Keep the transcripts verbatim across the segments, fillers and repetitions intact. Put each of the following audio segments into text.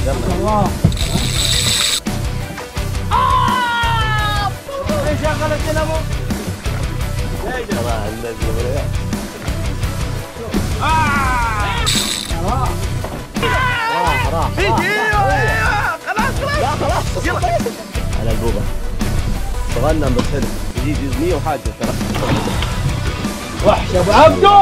الله. آه ايش شغلت الابو؟ الله النبي ولا آه راح راح راح ايوه خلاص خلاص لا خلاص يلا على البوبة صغنن بس حلو يجي مية وحاجة ترى وحش ابو عبدو.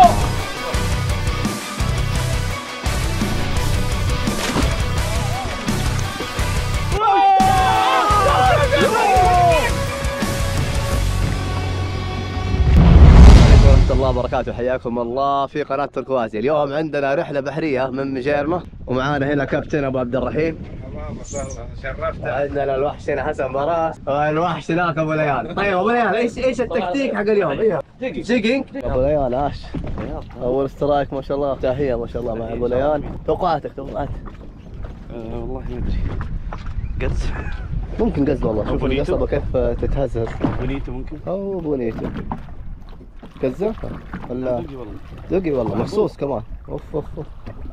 الله وبركاته. حياكم الله في قناة تركوازي. اليوم عندنا رحلة بحرية من مجيرمة ومعانا هنا كابتن ابو عبد الرحيم. شرفت. عندنا الوحش هنا حسن براس والوحش هناك ابو ليال. طيب ابو ليال ايش ايش التكتيك حق اليوم؟ ايوه جيجينج ابو ليال. اش اول سترايك ما شاء الله. تحية ما شاء الله مع ابو ليال. توقعاتك توقعات؟ أه والله ما ادري. قز ممكن قز والله. شوف القصبة كيف تتهزز. بونيتو ممكن او بونيتو قزة ولا دقي والله. دقي والله مخصوص كمان. اوف اوف اوف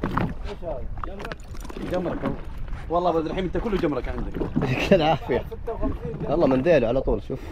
جمرك والله ابو عبد الرحيم انت كله جمرك عندك. يعطيك العافية. والله من ذيله على طول. شوف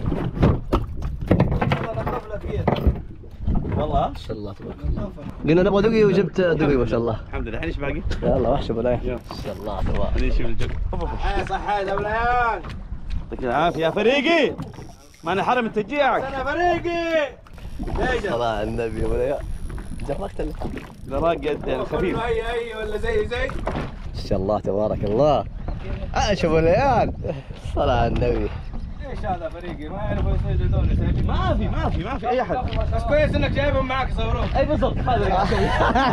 والله ما شاء الله تبارك الله. قلنا نبغى دقي وجبت دقي ما شاء الله. الحمد لله. الحين ايش باقي؟ يلا وحش ابو ليال ما شاء الله تبارك. خليني اشوف الجو. يا صحة يا ابو ليال. يعطيك العافيه يا فريقي. ما انا حرم تشجيعك. انا فريقي. صلاة على النبي ابو ليال. جربت اللي لا راقد يعني خفيف. اي اي ولا زي زي ما شاء الله تبارك الله. عاش ابو ليال. صلاة على النبي. ايش هذا فريقي ما يعرفوا يصيدون يسوي. ما في ما في ما في اي احد. بس كويس انك جايبهم معك يصورون. اي بالضبط هذا اللي قاعد اسويه.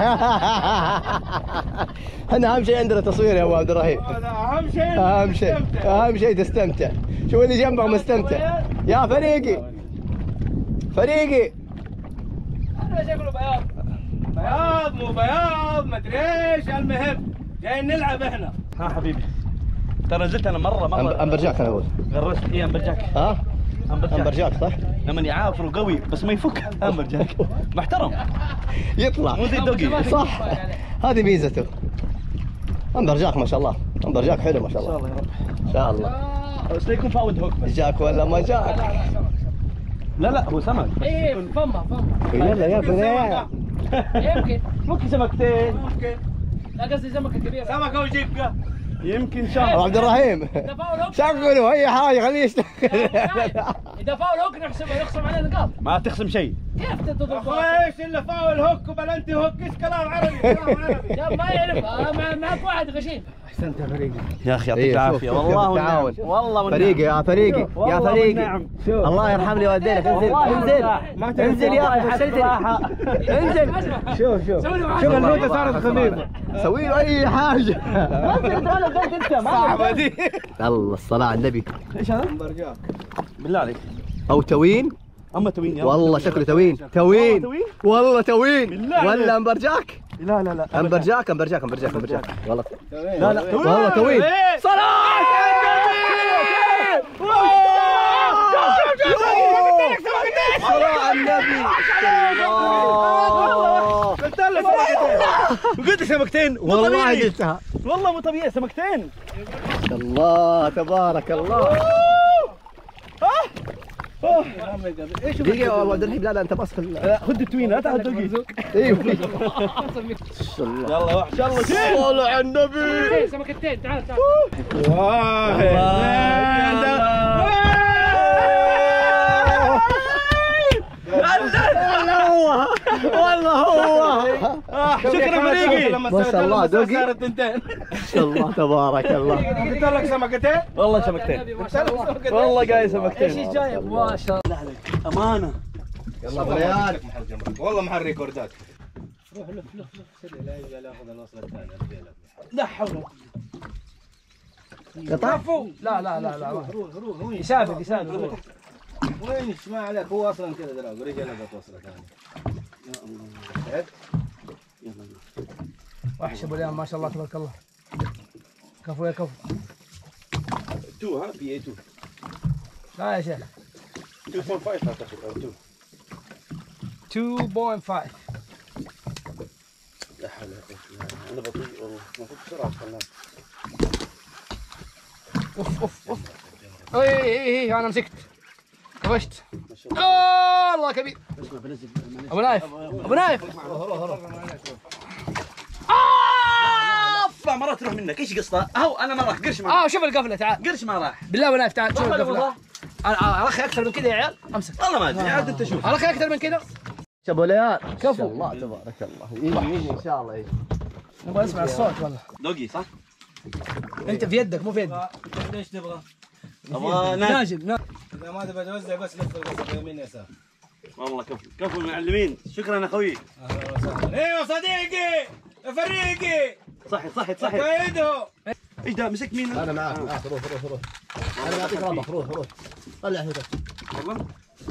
احنا اهم شيء عندنا تصوير يا ابو عبد الرحيم. هذا اهم شيء. اهم شيء اهم شيء تستمتع. شوف اللي جنبك مستمتع. يا فريقي فريقي. انا ايش اقول بياض؟ بياض مو بياض ما ادري ايش. المهم جايين نلعب احنا. ها حبيبي ترى نزلت انا مره مره. امبرجاك انا اقول. غرست اي امبرجاك. ها امبرجاك امبرجاك صح؟ لما يعافر وقوي بس ما يفك. امبرجاك محترم يطلع مو زي الدوقي. صح. هذه ميزته. امبرجاك ما شاء الله. امبرجاك حلو ما شاء ان شاء الله. الله يا رب. ان شاء الله. بس لا يكون فاوند هوك بس. جاك ولا ما جاك؟ لا لا هو سمك. ايه فمه فمه. يلا يا بنات. يمكن ممكن سمكتين. ممكن لا قصدي سمكه كبيره. سمكه وجبكه. يمكن ابو شهر. عبد الرحيم اذا فاول هوك شغلوا اي حاجه خليه يشتغل. اذا فاول هوك نحسبه يخصم عليه نقاط. ما تخصم شيء. كيف تضرب؟ اخوي ايش الا فاول هوك وبلنتي هوك. ايش كلام عربي كلام عربي. لا ما يعرف آه، مع- معك واحد غشيم. احسنت يا فريقي. يا اخي إيه، يعطيك شوف، العافيه شوف والله كيف التعاون. والنعم. والله والنعم. فريقي يا فريقي يا والله فريقي. والنعم. الله يرحم لي والدينك. انزل انزل انزل يا اخي فشلتني. انزل شوف شوف شوف النوتة صارت خفيفة. سوي له اي حاجه. صعبه دي. الله الصلاه على النبي. ايش هذا؟ برجاك. بالله عليك. او توين. اما توين يا والله شكله توين توين توين؟ والله توين بالله ولا امبرجاك. لا لا لا امبرجاك امبرجاك امبرجاك امبرجاك والله. لا لا توين. والله توين. صلاة على النبي. قلت لك سمكتين. وقلت سمكتين مو والله طبيعي. قلتها. والله مو طبيعي سمكتين. الله تبارك الله. دقيقة يا ابو عبد الرحيم. لا لا انت بس خل. خذ التوين لا تعال توقي. ايوه يلا وحش يلا شيل. صلوا على النبي. سمكتين تعال تعال. والله هو. شكرا فريقي. ما شاء الله دوقي. صارت تنتين. ما شاء الله تبارك الله. قلت لك سمكتين. والله سمكتين. ما شاء الله. والله قايل ايش سمكتين. جايب ما شاء الله. امانه. يلا ابو ليال. والله محل ريكوردات. روح لف لف لف. لا ياخذ الوصله الثانيه. لا حول. قطع. لا لا لا لا. روح روح وين؟ يسابق يسابق روح. وين ما عليك هو اصلا كذا دراج ورجع لقط وصله ثانيه. يا الله. وحش ابو ليال ما شاء الله تبارك الله. كفو يا كفو. تو ها بي اي تو. لا يا شيخ. اثنين فاصلة خمسة اعتقد او تو. اثنين فاصلة خمسة. لا حول ولا قوه الا بالله. انا بطيء والله المفروض بسرعه الفنان. اوف اوف اوف. اي اي اي انا مسكت كفشت. آه الله كبير. ابو نايف ابو نايف. افا مرة تروح منك، ايش قصته؟ اهو انا ما راح، قرش ما راح. اه شوف القفله تعال. قرش ما راح. بالله ابو نايف تعال شوف القفله. انا ارخي اكثر من كذا يا عيال. امسك. والله ما ادري، عاد انت شوف. ارخي اكثر من كذا. ابو ليال كفو. ما شاء الله تبارك الله. يجي يجي ان شاء الله يجي. نبغى نسمع الصوت والله. دوقي صح؟ انت في يدك مو في يدي. ليش تبغى؟ ابغى ناجي. ناجم ناجم. اذا ما تبغى توزع بس لف القصب يمين يسار. والله كفو كفو المعلمين، شكرا اخوي. اهلا وسهلا. ايوه صديقي فريقي. صحي صحي صحي. قايده. ايش ده مسكت مين؟ انا معك معك روح روح روح. انا بعطيك رابح روح روح. طلع هيك. والله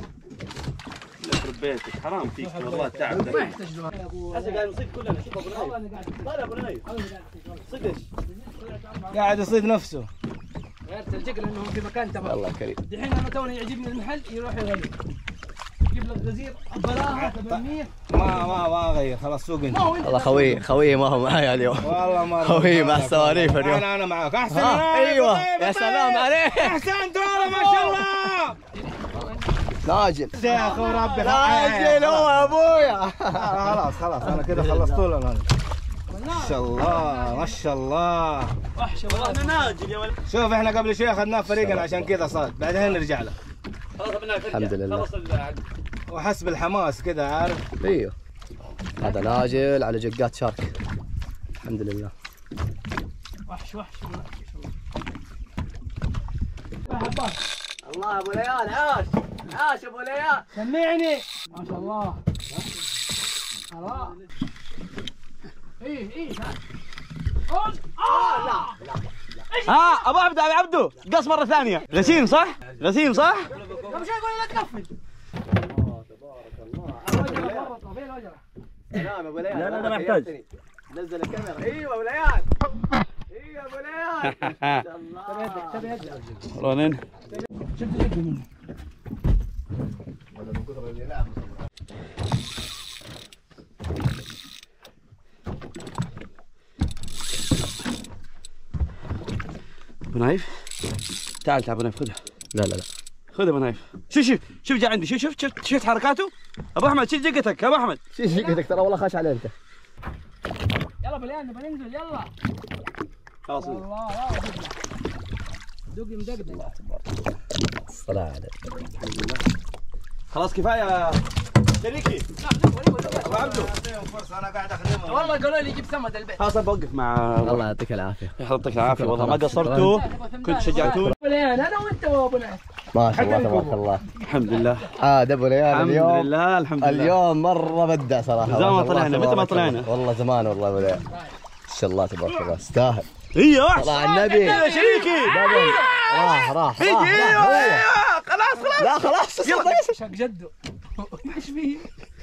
يخرب بيتك، حرام فيك والله التعب ده. ما يحتاج له. هسه قاعد نصيد كلنا، شوف ابو نايف. طالع ابو نايف. صيد ايش؟ قاعد يصيد نفسه. غيرت الجقل لانه في مكان تمام. الله كريم. دحين انا توني يعجبني المحل يروح يغلي. يجيب لك غزير بلاها ثمانمية. ما ما ما اغير خلاص سوق انت. والله خوي خوي ما هو معايا اليوم. والله ما خوي مع السواليف اليوم. انا انا معاك احسن. ايوه يا سلام عليك. احسنت والله ما شاء الله. ناجل يا اخو ربي ناجل هو يا ابويا. خلاص خلاص انا كذا خلصت له انا. ما شاء الله ما شاء الله. وحش والله انا ناجل يا ولد. شوف احنا قبل شوي اخذناه فريقنا عشان كذا صاد، بعدين نرجع له. خلاص ابو نايف الحمد لله. خلص ال- وحسب الحماس كذا عارف. ايوه هذا ناجل على جقات شارك. الحمد لله. وحش وحش. الله ابو ليال عاش عاش ابو ليال. سمعني. ما شاء الله. خلاص. ايه ايه اه لا لا. ها ابو عبده ابو عبده قص مره ثانيه. غسيم صح؟ غسيم صح؟ قبل شوي يقول لا تقفل. سلام ابو ليال. لا لا لا ما يحتاج. نزل الكاميرا. ايوه ابو ليال. ايوه ابو ليال. ما شاء الله. تبي يدك. رونين شفت الجقل منه. ابو نايف تعال تعال ابو نايف خذها. لا لا لا خذ ابو نايف. شوف شوف شوف جا عندي. شوف شوف شفت شفت حركاته. ابو احمد شيل جقتك ابو احمد. شيل شيل ترى والله خاش عليه انت. يلا بليان نبغى ننزل يلا. خلاص الله يا دوقي مدقدق. الصلاة عليك. خلاص كفايه شريكي. ابو عبده انا قاعد اخدمه. والله قالوا لي جيب سمد البيت. خلاص بوقف مع الله يعطيك العافية. يعطيك العافيه والله ما قصرتوا، كنت شجعتوني. بليان انا وانت وابو نايف. ما شاء الله تبارك الله. الحمد لله عاد ابو ليال الحمد اليوم. لله الحمد لله. اليوم مرة بدع صراحة. زمان ما شاء طلعنا، الله متى ما تبارك طلعنا؟ الله. والله زمان والله ابو ليال. ما شاء الله تبارك الله استاهل. هي وحش طلع النبي. يا شريكي. راح راح ايوه راح. ايوه خلاص خلاص. لا خلاص يلا. شق جده. ايش فيه؟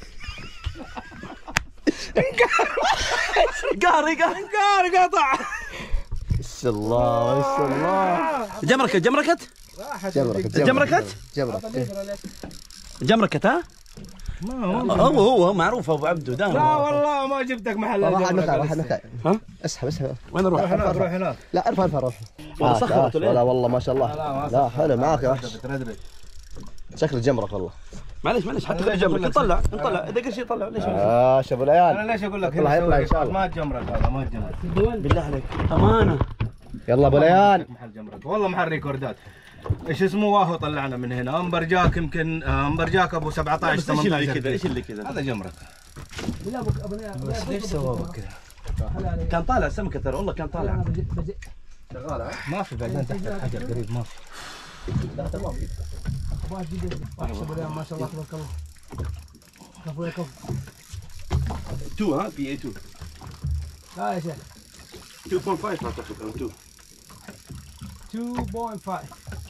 قهري قهري قهري قطع. ما شاء الله ما شاء الله. جمركت جمركت جمركت جمركت جمركت. جمركت ها؟ هو هو معروف ابو عبده دائما. لا والله ما جبتك محل راح الجمرة نخع راح لسه. نخع. ها؟ اسحب اسحب. وين اروح؟ روح هناك روح هناك. لا ارفع ارفع روح. والله عاش، سخرت عاش. ولا لا إيه؟ والله ما شاء الله. ما لا حلو معاك يا وحش. بتردد. شكله جمرك والله. معليش معليش حتى خلي جمرك نطلع نطلع اذا قرش يطلع ليش؟ اه شوف العيال. انا ليش اقول لك يطلع يطلع ان شاء الله. ما جمرك هذا ما جمرك. بالله عليك امانه. يلا ابو ليال. محل جمرك والله محل ريكوردات. ايش اسمه واهو طلعنا من هنا امبرجاك يمكن امبرجاك ابو سبعة عشر بس ايش ثمانية اللي عشر. كذا ايش اللي كذا؟ هذا جمرك. بالله ابو ابو نايف. بس ليش سوى كذا؟ كان طالع سمكه ترى والله كان طالع. انا بجي بجي. ما في بعدين تحت الحجر قريب ما في. لا تمام. ابو واحد جديد. وحش ابو نايف ما شاء الله تبارك الله. كفو يا كفو. اثنين ها بي اي اثنين لا يا شيخ. اثنين فاصلة خمسة اعتقد او اثنين. اثنين فاصلة خمسة.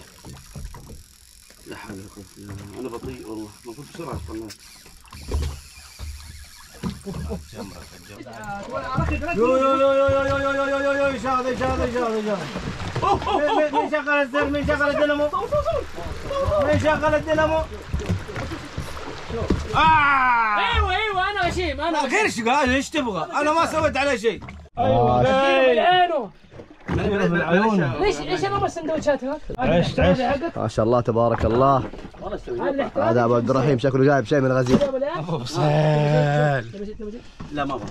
لا حول ولا قوه الا بالله انا بطيء والله المفروض بسرعه طلعت. يو يو يو يو يو يو يو يو يو يو ايش هذا ايش هذا ايش هذا ايش هذا؟ مين شغل الزر مين شغل الدينامو؟ مين شغل الدينامو؟ ايوه ايوه انا غشيم انا غير شغال ايش تبغى؟ انا ما سويت عليه شيء. آه. عينه. ليش ليش انا بس سندوتشات هناك؟ عشت عشت ما شاء الله تبارك الله. هذا ابو عبد الرحيم شكله جايب شيء من الغزير. ابو صيل. لا ما ابغى.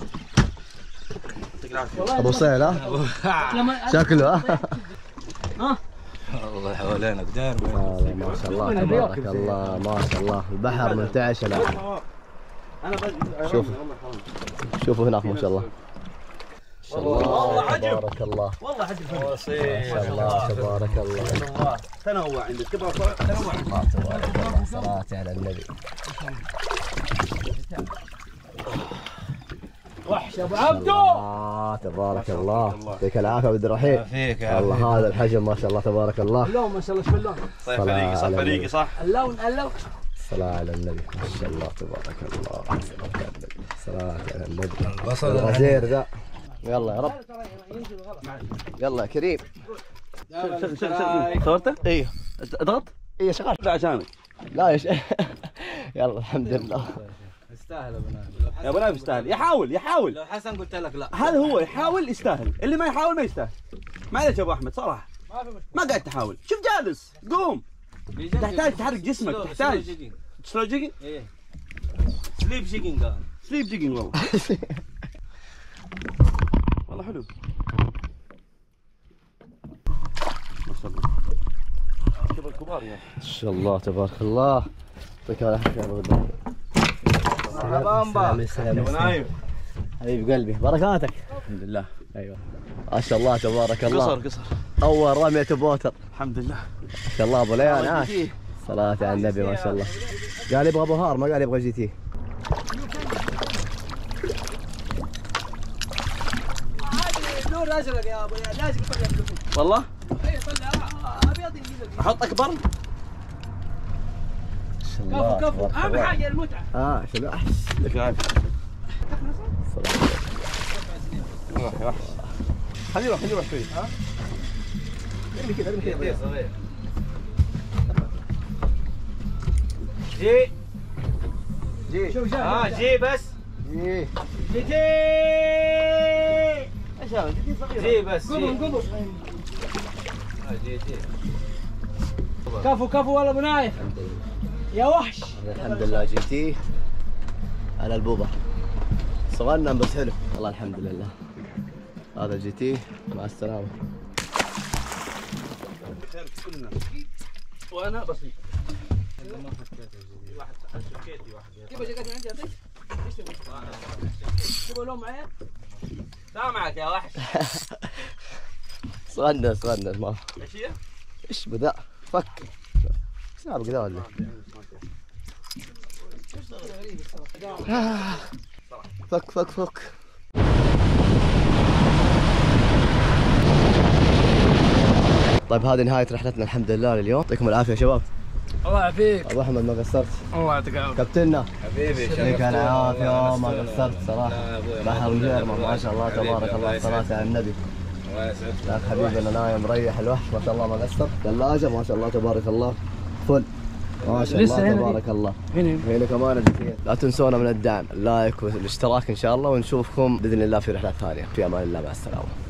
ابو صيل ها؟ شكله ها؟ الله حوالينك داير. ما شاء الله تبارك الله ما شاء الله البحر منتعش الان. شوفوا شوفوا هناك ما شاء الله. والله عجب تبارك الله. والله عجب. ما شاء الله تبارك الله. تنوع عندك تبغى تنوع. الله تبارك الله صلاة على النبي. وحش ابو عبدو. الله تبارك الله يعطيك العافيه عبد الرحيم. فيك والله هذا الحجم ما شاء الله تبارك الله. اللون ما شاء الله شوف اللون. طيب فريقي صح فريقي صح. اللون اللون. الصلاة على النبي ما شاء الله تبارك الله. الصلاة على النبي. الغزير ذا. يلا يا رب. يلا يا كريم. صورته؟ ايوه اضغط؟ ايوه شغال. لا عشانك. لا يا شيخ. يلا الحمد لله. يستاهل ابو نايف. يا ابو نايف يستاهل يحاول يحاول. لو حسن قلت لك لا. هذا هو يحاول يستاهل، اللي ما يحاول ما يستاهل. معليش يا ابو احمد صراحه. ما قاعد تحاول، شوف جالس قوم. تحتاج تحرك جسمك تحتاج. سلو جيجنج؟ ايه سليب جيجنج قال. سليب جيجنج والله. والله حلو. ما شاء الله. كبر كبار يا ما شاء الله تبارك الله. يعطيك العافيه يا ابو الدنيا. مرحبا سلام يا ابو نايف. حبيب قلبي بركاتك. الحمد لله. ايوه ما شاء الله تبارك الله. قصر قصر. اول رميه بوتر. الحمد لله. ما شاء الله ابو ليان عاش. صلاة على النبي ما شاء الله. قال يبغى بهار ما قال يبغى جي تي. لون ازرق يا ابو لازم يطلع اللون. والله؟ اي طلع ابيض يجيب. احط اكبر؟ كفو كفو اهم حاجه المتعه. اه شنو احس. يعطيك العافيه. روح يا وحش. خليه يروح خليه يروح شوي. ها؟ ارمي كذا ارمي كذا. صغير. جي جي شوف شاف. اه جي بس. جي جي جي. ايش هذا جي صغير. جي بس. قبل قبل. جي جي. كفو كفو والله ابو نايف. يا وحش. الحمد لله جي تي على البوبر. صغنن بس حلو والله الحمد لله. هذا جي تي مع السلامة. كلنا. وانا بسيط. واحد شكيتي واحد. جيب جاكيت من عندي اعطيك. ايش تبغى؟ تبغى لون معايا؟ سامعك يا وحش. صغنن صغنن ما ايش هي؟ ايش بذا فك. سابق ذا ولا؟ فك فك فك. طيب هذه نهاية رحلتنا الحمد لله لليوم. يعطيكم العافية يا شباب. الله يعافيك. ابو احمد ما قصرت. الله يعطيك العافيه. كابتننا حبيبي يعطيك العافية ما قصرت صراحة. بحر مجرمة ما شاء الله تبارك الله الصلاة على النبي. لا حبيبنا نايم مريح الوحش ما شاء الله ما قصر. ثلاجة ما شاء الله تبارك الله فل ما شاء الله تبارك الله. هنا هنا كمان الجزيرة. لا تنسونا من الدعم اللايك والاشتراك ان شاء الله ونشوفكم باذن الله في رحلات ثانية. في امان الله مع السلامة.